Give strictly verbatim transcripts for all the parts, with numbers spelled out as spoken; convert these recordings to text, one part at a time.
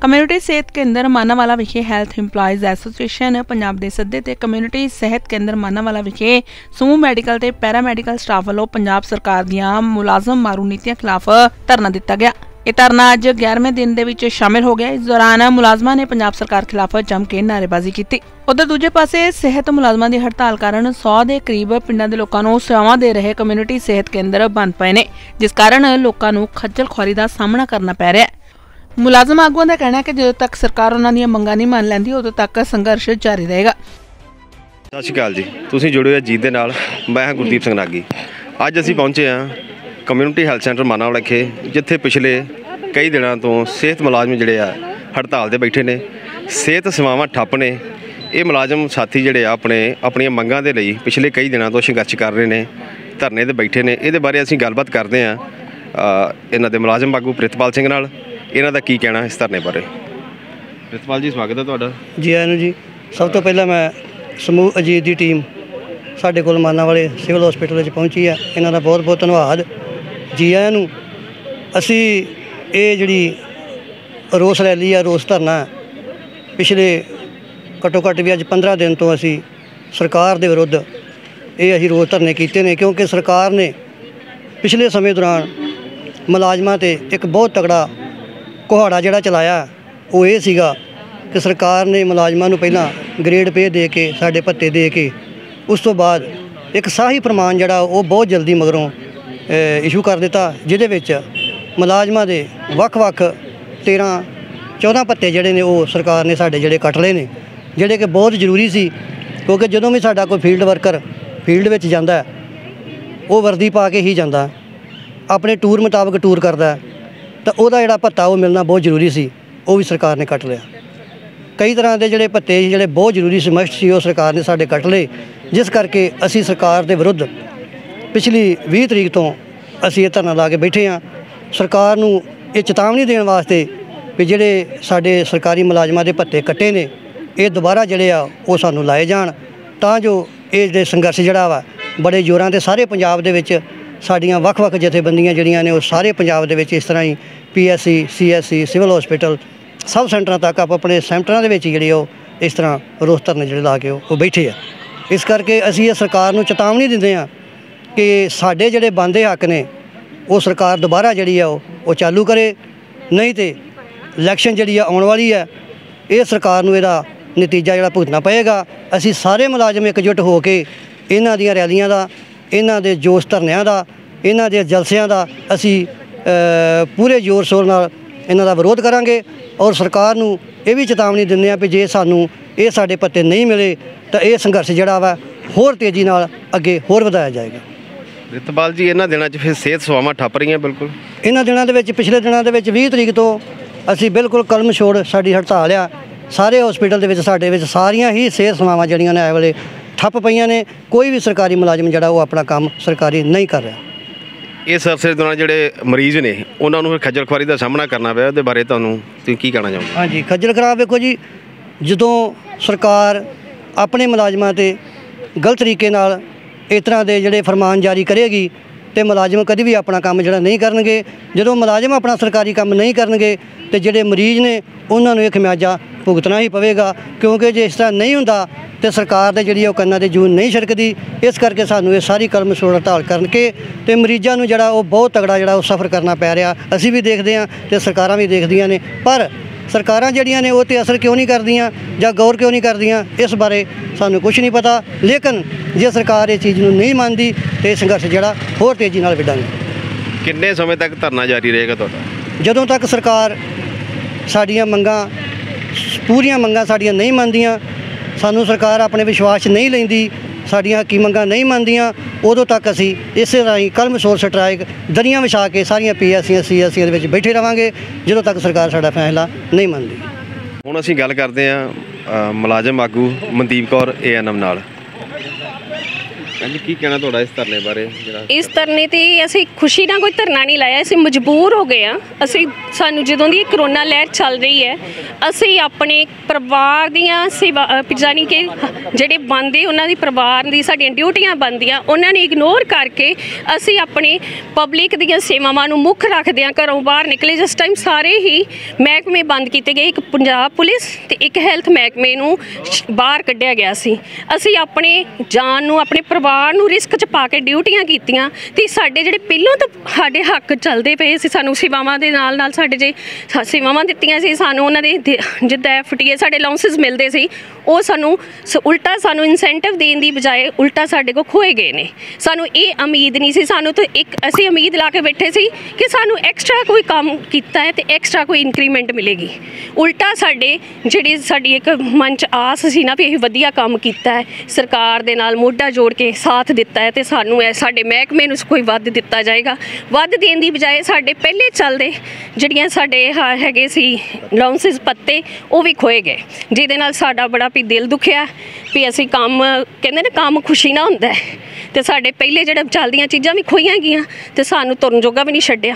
Community ਸਿਹਤ ਕੇਂਦਰ ਮਾਨਾਂਵਾਲਾ ਵਿਖੇ ਹੈਲਥ ਇੰਪਲਾਈਜ਼ ਐਸੋਸੀਏਸ਼ਨ ਪੰਜਾਬ ਦੇ ਸੱਦੇ ਤੇ ਕਮਿਊਨਿਟੀ ਸਿਹਤ ਕੇਂਦਰ ਮਾਨਾਂਵਾਲਾ ਵਿਖੇ ਸਮੂਹ ਮੈਡੀਕਲ ਤੇ ਪੈਰਾਮੈਡੀਕਲ ਸਟਾਫ ਵੱਲੋਂ ਪੰਜਾਬ ਸਰਕਾਰ ਦੀਆਂ ਮੁਲਾਜ਼ਮ ਮਾਰੂ ਨੀਤੀਆਂ ਖਿਲਾਫ ਧਰਨਾ ਦਿੱਤਾ ਗਿਆ। ਇਹ ਧਰਨਾ ਅੱਜ ਗਿਆਰਵੇਂ दिन ਦੇ ਵਿੱਚ ਸ਼ਾਮਿਲ ਹੋ ਗਿਆ। ਇਸ ਦੌਰਾਨ ਮੁਲਾਜ਼ਮਾਂ ਨੇ ਪੰਜਾਬ ਸਰਕਾਰ ਖਿਲਾਫ ਜੰਮ ਕੇ ਨਾਅਰੇਬਾਜ਼ੀ ਕੀਤੀ। उधर दूजे पासे सेहत मुलाजमां दी हड़ताल कारण सौ के करीब पिंडां दे लोकां नूं सेवावां दे रहे कम्यूनिटी सेहत केंद्र बंद पए ने, जिस कारण लोकां नूं खज्जल खुआरी दा सामना करना पै रिहा है। मुलाजम आगुआं दा कहना है कि जदों तक सरकार उन्हां दीआं मंगां नहीं मान लैंदी उदों तक संघर्ष जारी रहेगा। सत श्री अकाल जी, तुसीं जुड़े हो जीत दे नाल। मैं हां गुरदीप सिंह नागी। अज असीं पहुंचे हां कम्यूनिटी हैल्थ सेंटर मानांवाला विखे, जिथे पिछले कई दिनों तो सेहत मुलाजम जिहड़े आ हड़ताल ते बैठे ने। सेहत सेवावां ठप्प ने। ये मुलाजम साथी जिहड़े अपने अपन मंगां दे लई पिछले कई दिनों तो संघर्ष कर रहे हैं, धरने ते बैठे ने। ये बारे असीं गलबात करते हैं इन्हां दे मुलाजम आगू प्रितपाल सिंह नाल। इन्हां दा की कहना इस धरने बारे। प्रितपाल जी, स्वागत है तुहाडा जी। आनू जी, सब तो पहला मैं समूह अजीत की टीम साडे कोल मानांवाले सिविल हॉस्पिटल पहुंची है, इन्हां दा बहुत बहुत धन्नवाद जी। आयां नूं असीं ये जिहड़ी रोस रैली है, रोस धरना पिछले घट्टो घट्ट भी अज पंद्रह दिन तो असी सरकार के विरुद्ध ये असी रोज़ धरने किए हैं, क्योंकि सरकार ने पिछले समय दौरान मुलाजमां ते एक बहुत तगड़ा कुहाड़ा जिहड़ा चलाया। वो ये सीगा कि सरकार ने मुलाजमां नूं पहलां ग्रेड पे दे के साडे भत्ते दे के उस तो बाद एक शाही फरमान जिहड़ा वो बहुत जल्दी मगरों इशू कर दिता, जिहदे विच मुलाजमां दे वख-वख तेरह चौदह भत्ते जिहड़े ने वो सरकार ने साडे जिहड़े कट लए ने, जिहड़े कि बहुत जरूरी सी। क्योंकि जदों भी साडा कोई फील्ड वर्कर फील्ड में जाता है वो वर्दी पा के ही जाता, अपने टूर मुताबिक टूर करता, तो वह जिहड़ा भत्ता वो मिलना बहुत जरूरी सी, वो भी सरकार ने कट लिया। कई तरह के जिहड़े भत्ते जिहड़े बहुत जरूरी सी मस्ट सी, वो सरकार ने साडे कट लए, जिस करके असी सरकार के विरुद्ध पिछली बीस तरीक तो असी ये धरना ला के बैठे हाँ। सरकार नूं ये चेतावनी देने वास्ते भी जिहड़े साडे सरकारी मुलाजमां दे भत्ते कट्टे ने ये दोबारा जिहड़े आ वो सानूं लाए जाण, तां जो ये जिहड़े संघर्ष जिहड़ा वा बड़े जोरां ते सारे पंजाब दे विच साडीआं वख-वख जथेबंदियां जिहड़ियां ने वो सारे पंजाब दे विच इस तरह ही P S C C S C civil hospital sub सेंटरां तक आप अपने सेंटरां दे विच जिहड़े ओ इस तरह रोस धरने जिहड़े ला के वो बैठे आ। इस करके असीं ये सरकार नूं चेतावनी दिंदे आ कि साडे जिहड़े बनदे हक ने वो सरकार दोबारा जिहड़ी आ वो चालू करे, नहीं तो इलैक्शन जिहड़ी आ आउण वाली है, ये सरकार नूं इहदा नतीजा जिहड़ा भुगतना पएगा। असी सारे मुलाजम एकजुट हो के इन्हां दीआं रैलियां दा, इन्हां दे जोश धरनियां दा, इन्हां दे जलसियां दा असी पूरे जोर शोर नाल इन्हां दा विरोध करांगे और सरकार नूं ये भी चेतावनी दिंदे आ कि जे सानूं ये साडे भत्ते नहीं मिले तो ये संघर्ष जिहड़ा वा होर तेज़ी नाल अगे होर वधाया जाएगा। प्रितपाल जी, इन्हां दिनां 'च फिर सेहत सेवावां ठप्प रहीआं बिल्कुल। इन्हां दिनां दे विच पिछले दिनां दे विच बीस तरीक तो असी बिल्कुल कलम छोड़ साडी हड़ताल आ। सारे हॉस्पिटल दे विच साडे विच सारियां ही सेहत सेवावां जिहड़ियां ने इस वेले ठप्प पईआं ने। कोई भी सरकारी मुलाजम जिहड़ा वो अपना काम सरकारी नहीं कर रहा। इस अरसे दौरान जिहड़े मरीज़ ने उन्हां नूं खज्जल खुआरी दा सामना करना पिया, उहदे बारे तुहानूं तुसीं की कहना चाहुंदे? हाँ जी, खज्जल खराब देखो जी, जदों सरकार अपने मुलाजमां ते गलत तरीके नाल इस तरह के जिहड़े फरमान जारी करेगी तो मुलाजम कभी भी अपना काम जिहड़ा नहीं करनगे। जदों मुलाजम अपना सरकारी काम नहीं करनगे तो जिहड़े मरीज़ ने उन्हां नूं ये खमियाजा भुगतना ही पवेगा, क्योंकि जे इस तरह नहीं हुंदा तो सरकार दे जिहड़ी कन्नां ते जून नहीं छिड़कदी। इस करके सानूं ये सारी कलम छोड़ हड़ताल करके ते मरीज़ां नूं जिहड़ा वो बहुत तगड़ा जिहड़ा वो सफ़र करना पै रिहा। असीं भी देखदे हां ते सरकारां भी देखदियां ने, पर सरकारां जिहड़ियां ने वो ते असर क्यों नहीं करदियां जां गौर क्यों नहीं करदियां, इस बारे सानूं कुछ नहीं पता। लेकिन जे सरकार इस चीज़ नूं नहीं मानदी तो संघर्ष जिहड़ा होर तेज़ी नाल विधांगे। किन्ने समय तक धरना जारी रहेगा तुहाडा? जदों तक सरकार साडीआं मंगां पूरियां मंगां साडीआं नहीं मनदियां, सानूं सरकार अपने विश्वास नहीं लैंदी, साडीआं हकी मंगां नहीं मनदियां, उदों तक असी इस राही कलम सोर स्ट्राइक दरियां विछा के सारियां P S C S C दे बैठे रहांगे जदों तक सरकार साडा फैसला नहीं मनदी। हुण असीं गल करदे हां मुलाजम आगू Mandeep Kaur A N M नाल। ਹਾਂਜੀ, ਕੀ ਕਹਿਣਾ ਤੁਹਾਡਾ ਇਸ ਧਰਨੇ ਬਾਰੇ? ਜਿਹੜਾ ਇਸ ਧਰਨੇ ਤੇ ਅਸੀਂ ਖੁਸ਼ੀ ਨਾਲ ਕੋਈ ਧਰਨਾ ਨਹੀਂ ਲਾਇਆ, ਅਸੀਂ ਮਜਬੂਰ ਹੋ ਗਏ ਆ। ਅਸੀਂ ਸਾਨੂੰ ਜਦੋਂ ਦੀ ਕਰੋਨਾ ਲਹਿਰ ਚੱਲ ਰਹੀ ਹੈ, ਅਸੀਂ ਆਪਣੇ ਪਰਿਵਾਰ ਦੀਆਂ ਸੇਵਾ ਜਾਣੀ ਕਿ ਜਿਹੜੇ ਬਣਦੇ ਉਹਨਾਂ ਦੀ ਪਰਿਵਾਰ ਦੀ ਸਾਡੀਆਂ ਡਿਊਟੀਆਂ ਬਣਦੀਆਂ, ਉਹਨਾਂ ਨੂੰ ਇਗਨੋਰ ਕਰਕੇ ਅਸੀਂ ਆਪਣੇ ਪਬਲਿਕ ਦੀਆਂ ਸੇਵਾਵਾਂ ਨੂੰ ਮੁੱਖ ਰੱਖਦਿਆਂ ਘਰੋਂ ਬਾਹਰ ਨਿਕਲੇ। ਜਿਸ ਟਾਈਮ ਸਾਰੇ ਹੀ ਮਹਿਕਮੇ ਬੰਦ ਕੀਤੇ ਗਏ, ਇੱਕ ਪੰਜਾਬ ਪੁਲਿਸ ਤੇ ਇੱਕ ਹੈਲਥ ਮਹਿਕਮੇ ਨੂੰ ਬਾਹਰ ਕੱਢਿਆ ਗਿਆ ਸੀ। ਅਸੀਂ ਆਪਣੇ ਜਾਨ ਨੂੰ, ਆਪਣੇ ਪਰਿਵਾਰ ਨੂੰ ਰਿਸਕ 'ਚ ਪਾ ਕੇ ਡਿਊਟੀਆਂ ਕੀਤੀਆਂ ਤੇ ਸਾਡੇ ਜਿਹੜੇ ਪਹਿਲੋਂ ਤਾਂ ਸਾਡੇ ਹੱਕ ਚੱਲਦੇ ਪਏ ਸੀ, ਸਾਨੂੰ ਸੇਵਾਵਾਂ ਦੇ ਨਾਲ ਨਾਲ ਸਾਡੇ ਜੇ ਸੇਵਾਵਾਂ ਦਿੱਤੀਆਂ ਸੀ, ਸਾਨੂੰ ਉਹਨਾਂ ਦੇ ਜਿੱਦਾਂ ਐਫ ਟੀ ਏ ਸਾਡੇ ਅਲਾਉਂਸਸ ਮਿਲਦੇ ਸੀ, ਉਹ ਸਾਨੂੰ ਉਲਟਾ ਸਾਨੂੰ ਇਨਸੈਂਟਿਵ ਦੇਣ ਦੀ ਬਜਾਏ ਉਲਟਾ ਸਾਡੇ ਕੋਲ ਖੋਏ ਗਏ ਨੇ। ਸਾਨੂੰ ਇਹ ਉਮੀਦ ਨਹੀਂ ਸੀ, ਸਾਨੂੰ ਤਾਂ ਇੱਕ ਅਸੀਂ ਉਮੀਦ ਲਾ ਕੇ ਬੈਠੇ ਸੀ ਕਿ ਸਾਨੂੰ ਐਕਸਟਰਾ ਕੋਈ ਕੰਮ ਕੀਤਾ ਹੈ ਤੇ ਐਕਸਟਰਾ ਕੋਈ ਇਨਕਰੀਮੈਂਟ ਮਿਲੇਗੀ। ਉਲਟਾ ਸਾਡੇ ਜਿਹੜੀ ਸਾਡੀ ਇੱਕ ਮਨ 'ਚ ਆਸ ਸੀ ਨਾ ਵੀ ਇਹ ਵਧੀਆ ਕੰਮ ਕੀਤਾ ਹੈ, ਸਰਕਾਰ ਦੇ ਨਾਲ ਮੋਢਾ ਜੋੜ ਕੇ ਸਾਥ ਦਿੱਤਾ ਹੈ ਤੇ ਸਾਨੂੰ ਇਹ ਸਾਡੇ ਮਹਿਕਮੇ ਨੂੰ ਕੋਈ ਵੱਧ ਦਿੱਤਾ ਜਾਏਗਾ। ਵੱਧ ਦੇਣ ਦੀ ਬਜਾਏ ਸਾਡੇ ਪਹਿਲੇ ਚੱਲਦੇ ਜਿਹੜੀਆਂ ਸਾਡੇ ਹੈਗੇ ਸੀ ਅਲਾਉਂਸਸ ਪੱਤੇ, ਉਹ ਵੀ ਖੋਏ ਗਏ, ਜਿਹਦੇ ਨਾਲ ਸਾਡਾ ਬੜਾ ਵੀ ਦਿਲ ਦੁਖਿਆ ਵੀ ਅਸੀਂ ਕੰਮ ਕਹਿੰਦੇ ਨੇ ਕੰਮ ਖੁਸ਼ੀ ਨਾ ਹੁੰਦਾ ਤੇ ਸਾਡੇ ਪਹਿਲੇ ਜਿਹੜੇ ਚੱਲਦੀਆਂ ਚੀਜ਼ਾਂ ਵੀ ਖੋਈਆਂ ਗਈਆਂ ਤੇ ਸਾਨੂੰ ਤੁਰਨ ਜੋਗਾ ਵੀ ਨਹੀਂ ਛੱਡਿਆ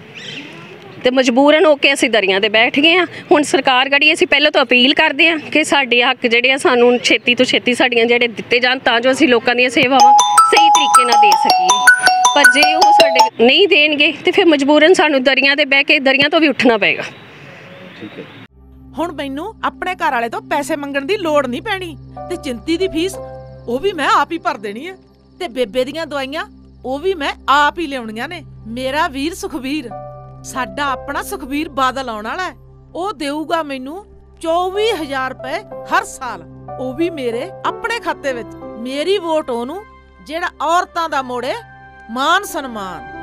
ਤੇ ਮਜਬੂਰਨ ਹੋ ਕੇ ਅਸੀਂ ਦਰੀਆਂ ਤੇ ਬੈਠ ਗਏ ਹਾਂ। ਹੁਣ ਸਰਕਾਰ ਗੜੀ ਅਸੀਂ ਪਹਿਲਾਂ ਤੋਂ ਅਪੀਲ ਕਰਦੇ ਹਾਂ ਕਿ ਸਾਡੇ ਹੱਕ ਜਿਹੜੇ ਆ ਸਾਨੂੰ ਛੇਤੀ ਤੋਂ ਛੇਤੀ ਸਾਡੀਆਂ ਜਿਹੜੇ ਦਿੱਤੇ ਜਾਣ ਤਾਂ ਜੋ ਅਸੀਂ ਲੋਕਾਂ ਦੀਆਂ ਸੇਵਾਵਾਂ ਸਹੀ ਤਰੀਕੇ ਨਾਲ ਦੇ ਸਕੀਏ। ਪਰ ਜੇ ਉਹ ਸਾਡੇ ਨਹੀਂ ਦੇਣਗੇ ਤੇ ਫਿਰ ਮਜਬੂਰਨ ਸਾਨੂੰ ਦਰੀਆਂ ਤੇ ਬਹਿ ਕੇ ਦਰੀਆਂ ਤੋਂ ਵੀ ਉੱਠਣਾ ਪਏਗਾ। ਠੀਕ ਹੈ। ਹੁਣ ਮੈਨੂੰ ਆਪਣੇ ਘਰ ਵਾਲੇ ਤੋਂ ਪੈਸੇ ਮੰਗਣ ਦੀ ਲੋੜ ਨਹੀਂ ਪੈਣੀ ਤੇ ਚਿੰਤੀ ਦੀ ਫੀਸ ਉਹ ਵੀ ਮੈਂ ਆਪ ਹੀ ਭਰ ਦੇਣੀ ਹੈ ਤੇ ਬੇਬੇ ਦੀਆਂ ਦਵਾਈਆਂ ਉਹ ਵੀ ਮੈਂ ਆਪ ਹੀ ਲਿਆਉਣੀਆਂ ਨੇ। ਮੇਰਾ ਵੀਰ ਸੁਖਬੀਰ, ਸਾਡਾ ਆਪਣਾ ਸੁਖਬੀਰ ਬਾਦਲ ਆਉਣ ਵਾਲਾ ਹੈ, ਉਹ ਦੇਊਗਾ ਮੈਨੂੰ ਚੌਵੀ ਹਜ਼ਾਰ ਰੁਪਏ ਹਰ ਸਾਲ, ਉਹ ਵੀ ਮੇਰੇ ਆਪਣੇ ਖਾਤੇ ਵਿੱਚ। ਮੇਰੀ ਵੋਟ ਉਹਨੂੰ ਜਿਹੜਾ ਔਰਤਾਂ ਦਾ ਮੋੜੇ ਮਾਨ ਸਨਮਾਨ।